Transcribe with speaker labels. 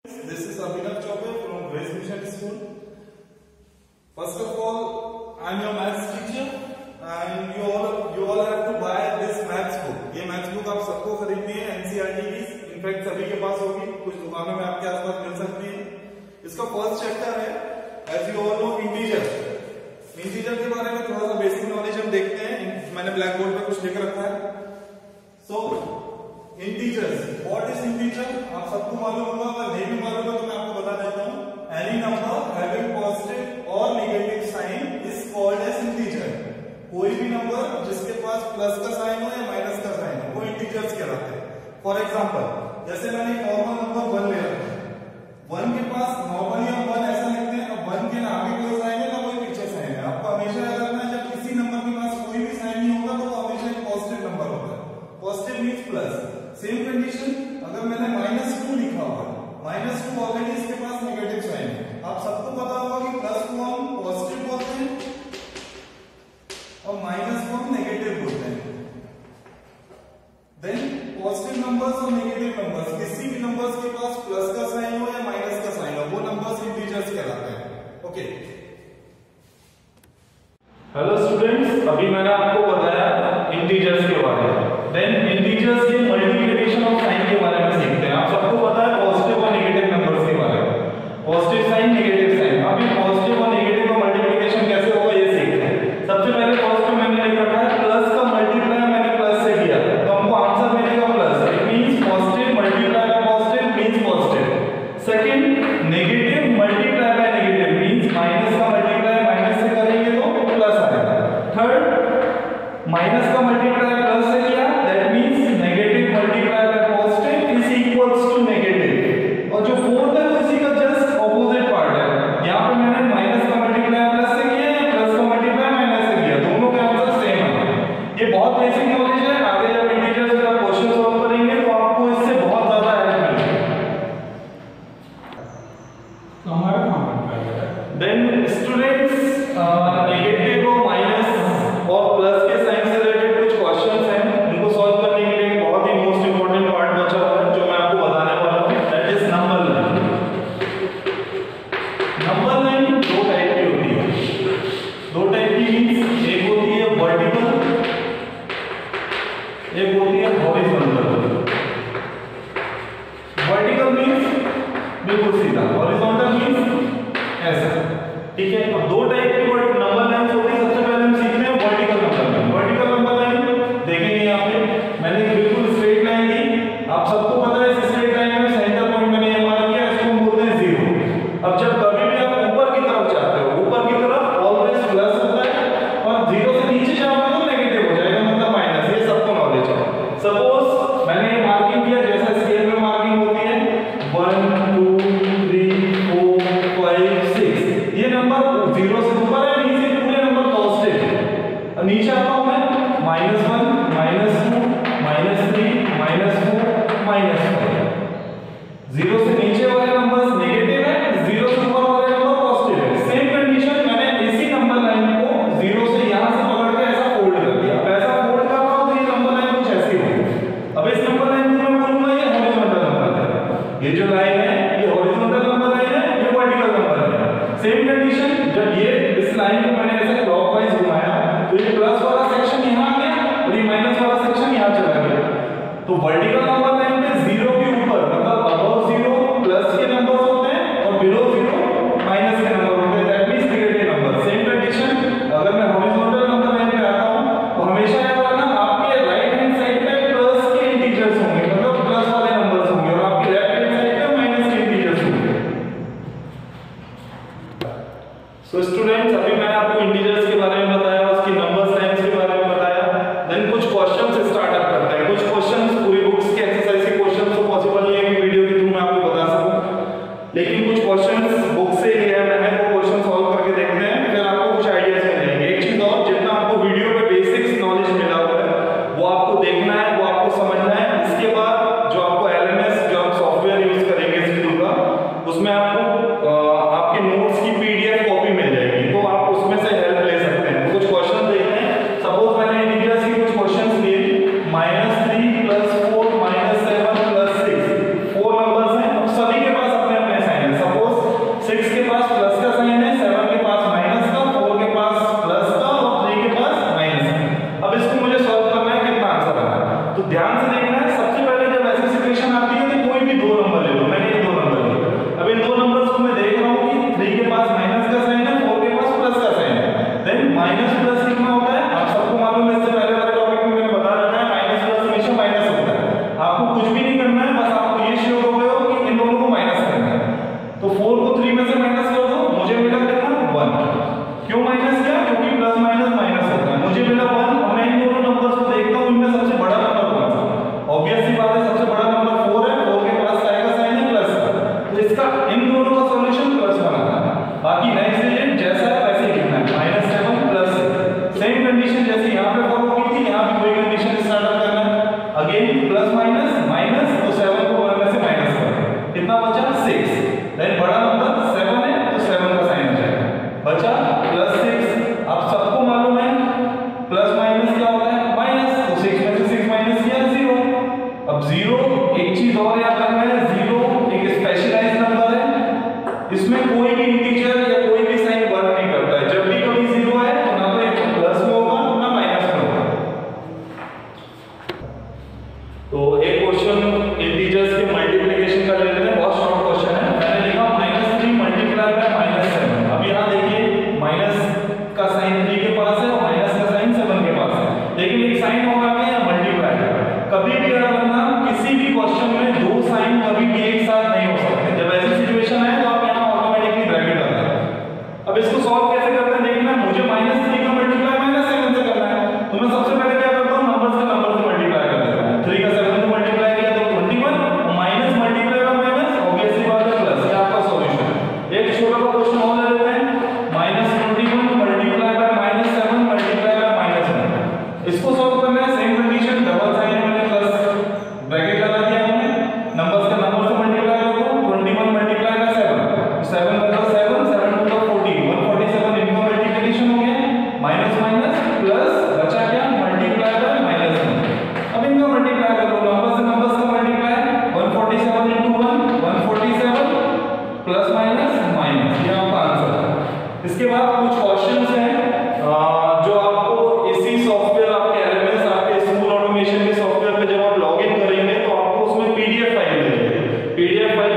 Speaker 1: This is Abhinav Chopra from Grace Mission School. First of all, I am your maths teacher and you all have to buy this maths book. ये maths book आप सबको खरीदनी है NCERT की, in fact सभी के पास होगी, कुछ दुकानों में आपके आसपास मिल सकती है। इसका फर्स्ट चैप्टर है as you all know integer. Integer के बारे में थोड़ा सा बेसिक नॉलेज हम देखते हैं। मैंने ब्लैक बोर्ड पे कुछ लिख रखा है। इंटीजर्स, व्हाट इज इंटीजर आप सबको मालूम होगा, अगर नहीं भी मालूम है तो मैं आपको बता देता हूँ। एनी नंबर हैविंग पॉजिटिव और negative sign is called as integer. कोई भी नंबर जिसके पास प्लस का साइन हो या माइनस का साइन हो वो इंटीजर्स कहलाते हैं। फॉर एग्जांपल, जैसे मैंने नॉर्मल नंबर 1 ले रखा है, 1 के पास नॉर्मली हम 1 ऐसा लिखते हैं। अब 1 के ना आगे कोई साइन है ना कोई पीछे साइन है। आपको हमेशा याद रखना है जब किसी नंबर के पास कोई भी साइन नहीं होगा तो वो हमेशा एक पॉजिटिव नंबर होता है। Positive means plus. Same condition अगर मैंने -2 लिखा हुआ, -2 ऑलरेडी इसके पास नेगेटिव साइन है। आप सबको पता होगा कि प्लस को हम पॉजिटिव बोलते हैं और माइनस को हम नेगेटिव बोलते हैं। देन पॉजिटिव नंबर्स और नेगेटिव नंबर्स, किसी भी नंबर्स के पास प्लस का साइन हो या माइनस का साइन हो वो नंबर्स इंटीजर्स कहलाते हैं। ओके, हेलो स्टूडेंट्स, अभी मैंने आपको बताया इंटीजर्स के बारे में। देन इंटीजर्स के मल्टीप्लिकेशन ऑफ साइन के बारे में सीखते हैं। आप सबको पता है पॉजिटिव और नेगेटिव नंबर्स के बारे में, पॉजिटिव साइन नेगेटिव साइन। अभी पॉजिटिव और नेगेटिव का मल्टीप्लिकेशन कैसे होगा ये सीखते हैं। सबसे पहले पॉजिटिव मैंने लिख रखा है, प्लस का मल्टीप्लाई मैंने प्लस से किया तो हमको आंसर मिलेगा plus. It means positive multiply by positive means positive. Second, negative multiply by negative means minus का मल्टीप्लाई माइनस से करेंगे तो प्लस आएगा। थर्ड, माइनस का मल्टीप्लाई प्लस से किया that means negative multiply by positive is equals to negative. और जो फोर्थ है वो इसी का जस्ट ऑपोजिट पार्ट है। यहां पे मैंने माइनस का मल्टीप्लाई प्लस से किया है, प्लस का मल्टीप्लाई माइनस से किया, दोनों के आंसर सेम है। ये बहुत बेसिक नॉलेज है। आगे जब इंटीजर्स का क्वेश्चन सॉल्व करेंगे तो आपको इससे बहुत ज्यादा हेल्प मिलेगी। तो हमारा काम है देन स्टूडेंट्स नेगेटिव और माइनस और प्लस के साइन से रिलेटेड कुछ क्वेश्चंस हैं, उनको सॉल्व करने के लिए बहुत ही मोस्ट इंपॉर्टेंट पार्ट बचा हुआ है जो मैं आपको बताने वाला हूं, that is number line. Number line दो टाइप की होती है। दो टाइप की मींस एक होती है वर्टिकल, एक होती है हॉरिजॉन्टल। वर्टिकल मींस बिल्कुल सीधा, हॉरिजॉन्टल मींस ऐसा। ठीक है, अब दो टाइप की नंबर लाइंस होती है। सबसे पहले हम सीखते हैं vertical number line. Vertical number line देखेंगे यहाँ पे मैंने बिल्कुल स्ट्रेट लाइन ली। आप सबको पता है इस स्ट्रेट लाइन में सेंटर पॉइंट मैंने ये मार्क किया, इसको हम बोलते हैं 0। अब जब कभी भी आप ऊपर की तरफ जाते हो, ऊपर की तरफ ऑलवेज प्लस होता है और 0 से नीचे जाओगे तो नेगेटिव हो जाएगा, मतलब माइनस। ये सबको नॉलेज है। सपोज मैंने ये मार्किंग किया जैसा स्केल में मार्किंग होती है 1 2 3 4 5 6। ये नंबर 0 से ऊपर है, नीचे पूरे नंबर पॉजिटिव है। नीचे आता हूं मैं -1 -2 -3 -4 -5। 0 से नीचे वाले नंबर्स नेगेटिव है, 0 से ऊपर वाले नंबर पॉजिटिव है। सेम कंडीशन मैंने इसी नंबर लाइन को 0 से यहां से पकड़ के ऐसा फोल्ड कर दिया। अब ऐसा फोल्ड कर रहा हूं तो ये नंबर लाइन कुछ ऐसी होगी। अब इस नंबर लाइन को मैं बोलूंगा ये हॉरिजॉन्टल नंबर है। ये जो लाइन है ये हॉरिजॉन्टल नंबर लाइन है, ये वर्टिकल नंबर है। सेम कंडीशन जब ये इस लाइन को मैंने ऐसे क्लॉकवाइज घुमाया तो ये प्लस वाला सेक्शन यहां आ गया और ये माइनस वाला सेक्शन यहां चला गया। तो वर्टिकल नंबर लाइन पे 0 के ऊपर मतलब अबव 0 प्लस के नंबर्स होते हैं और बिलो 0 माइनस के नंबर होते हैं, that means negative number. Same condition अगर मैं हॉरिजॉन्टल नंबर लाइन पे आता हूं तो हमेशा याद रखना आपके राइट हैंड साइड पे प्लस के इंटीजर्स होंगे, मतलब प्लस वाले नंबर्स होंगे, और आपके लेफ्ट हैंड साइड पे माइनस के इंटीजर्स होंगे। सो स्टूडेंट्स, अभी मैंने आपको इंटीजर्स के बारे में बताया, उसकी नंबर साइंस के बारे में बताया। देन कुछ क्वेश्चंस स्टार्टअप करते हैं। कुछ क्वेश्चंस पूरी बुक्स के एक्सरसाइज के क्वेश्चंस तो पॉसिबल नहीं है कि वीडियो के थ्रू मैं आपको बता सकूं, लेकिन कुछ क्वेश्चंस बुक से लिया है मैंने, वो क्वेश्चन सॉल्व करके देखते हैं, फिर आपको कुछ आइडियाज मिल जाएंगे। एक चीज और, जितना आपको वीडियो पे बेसिक्स नॉलेज मिला हुआ है वो आपको देखना है, वो आपको समझना है। इसके बाद जो आपको LMS जो आप सॉफ्टवेयर यूज करेंगे इस वीडियो का, उसमें आपको आपके नोट्स की PDF कॉपी मिल जाएगी, तो आप उसमें से हेल्प ले सकते हैं। तो कुछ क्वेश्चन देखते हैं। सपोज मैंने इंटीजर्स के कुछ क्वेश्चंस लिए, -3 +4 -7 +6 4 नंबर्स हैं। अब सभी के पास अपने तो 4 को 3 में से माइनस कर दो, मुझे मिला कितना 1। क्यों माइनस किया? क्योंकि प्लस माइनस माइनस होता है। मुझे मिला 1। अब मैं इन दोनों नंबर्स को देखता हूं, इनमें सबसे बड़ा नंबर कौन सा? ऑब्वियस सी बात है, सबसे बड़ा नंबर 4 है। 4 के पास आएगा साइन है प्लस का, तो इसका इन दोनों का सॉल्यूशन प्लस बनाना है। बाकी नेक्स्ट डिजिट जैसा है वैसे ही लिखना है, -7 प्लस 6। सेम कंडीशन जैसे यहां पे फॉलो की थी, यहां भी वही कंडीशन स्टार्ट करना है। अगेन प्लस माइनस माइनस, तो 7 को 1 में से माइनस कर, कितना बचा 6। देन बड़ा नंबर 7 है तो 7 का साइन हो जाएगा, बचा +6। अब सबको मालूम है प्लस माइनस क्या होता है माइनस, तो 6 में से 6 माइनस किया 0। अब 0 एक चीज और याद रखना है, 0 एक स्पेशलाइज्ड नंबर है, इसमें कोई भी इंटीजर या कोई भी साइन वर्क नहीं करता है। जब भी कभी 0 है तो ना तो ये प्लस में होगा ना माइनस में होगा। तो एक क्वेश्चन इंटीजर्स के मल्टीप्लिकेशन का ले लेते हैं, बहुत शॉर्ट क्वेश्चन है। मैंने लिखा -3 मल्टीप्लाई बाय -7। अब यहाँ देखिए माइनस का साइन 3 के पास है और माइनस का साइन 7 के पास है, लेकिन एक साइन होगा क्या या मल्टीप्लाई का। कभी भी याद रखना किसी भी क्वेश्चन में दो साइन कभी भी एक साथ नहीं हो सकते। जब ऐसी सिचुएशन है तो आप यहाँ ऑटोमेटिकली ब्रैकेट लगा दें। अब इसको सॉल्व कैसे करते हैं देखना, मुझे -3 का मल्टीप्लाई -7 से करना है, तो मैं सबसे पहले क्या करता हूँ, नंबर से नंबर से मल्टीप्लाई कर देता हूँ। 3 का 7 से मल्टीप्लाई किया तो 21, minus multiply by minus, obviously बात है प्लस। ये आपका सॉल्यूशन है। एक छोटा सा क्वेश्चन और ले लेते हैं, -21 मल्टीप्लाई बाय -7 मल्टीप्लाई बाय -1। इसको सॉल्व करना है, सेम कंडीशन, डबल साइन मैंने प्लस ब्रैकेट लगा दिया हमने, नंबर्स का नंबर से मल्टीप्लाई कर दो। 21 मल्टीप्लाई बाय 7, 7 मतलब 7, 7 टू 40, 147 इनका मल्टीप्लिकेशन हो गया, माइनस माइनस प्लस, बचा क्या मल्टीप्लाई बाय -1। अब इनका मल्टीप्लाई करो, नंबर से नंबर्स का multiply, 147 into 1 147 plus minus minus, ये आपका आंसर है। इसके बाद कुछ क्वेश्चंस हैं जो आपको इसी सॉफ्टवेयर, आपके एलएमएस, आपके स्कूल ऑटोमेशन के सॉफ्टवेयर पे जब आप लॉगिन करेंगे तो आपको उसमें पीडीएफ फाइल मिलेगी। PDF file